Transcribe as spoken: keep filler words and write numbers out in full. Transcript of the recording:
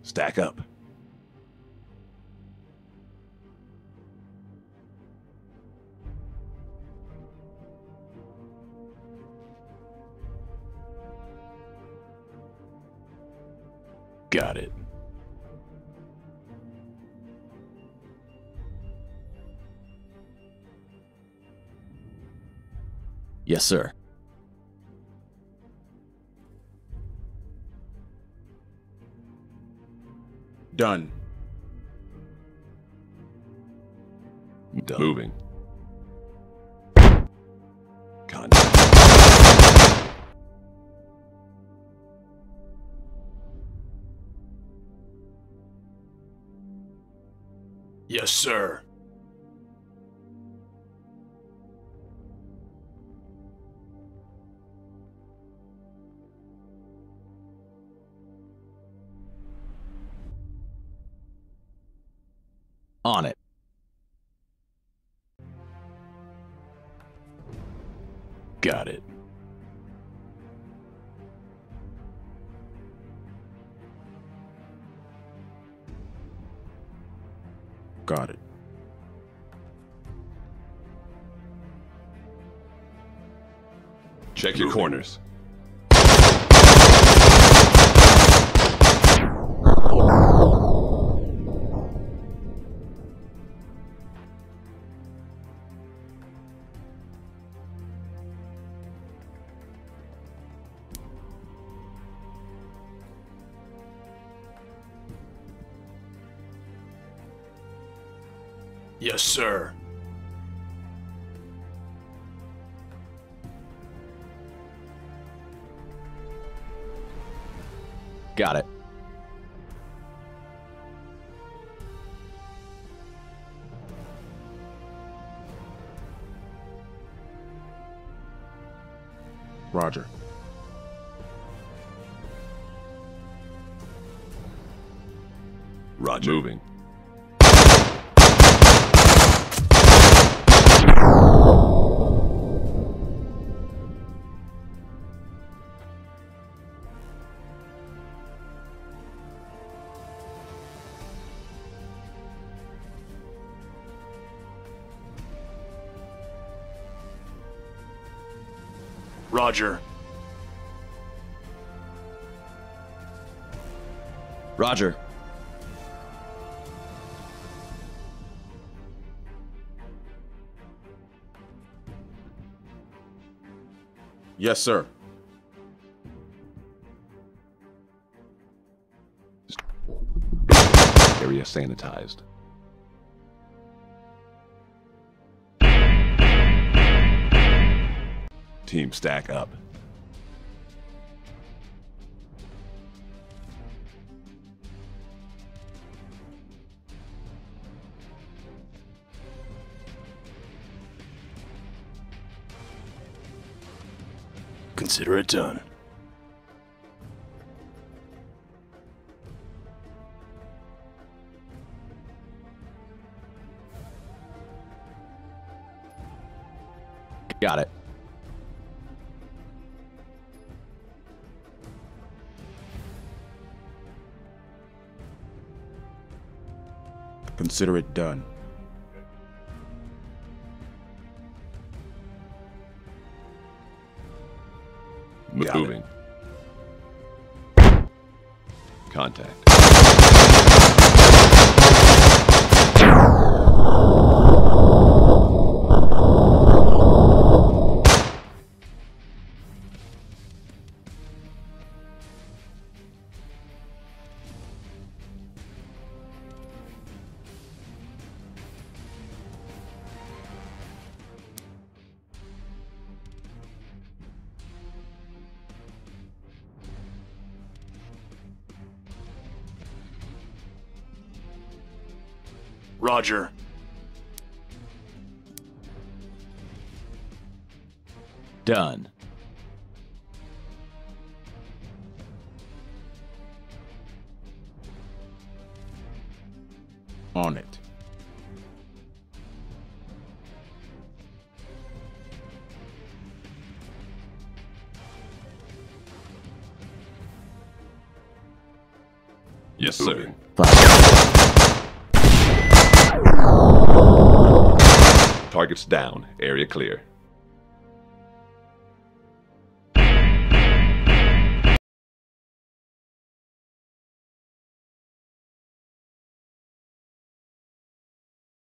Stack up. Got it. Yes, sir. Done. Done. Moving. Contact. Yes, sir. On it. Got it. Got it. Check your corners. Yes, sir. Got it. Roger. Roger. Moving. Roger. Roger. Yes, sir. Area sanitized. Team stack up. Consider it done. Got it. Consider it done. Got Moving. it. Contact. Roger. Done. On it. Yes, sir. Moving. Targets down. Area clear.